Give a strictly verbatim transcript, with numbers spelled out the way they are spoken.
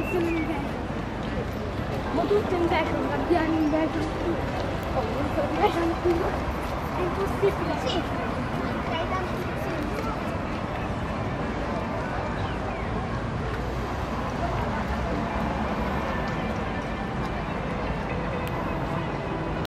sono in vetro. Ma tutto in vetro, gabbiani in vetro. Oh, non so, in vetro. È impossibile, sì.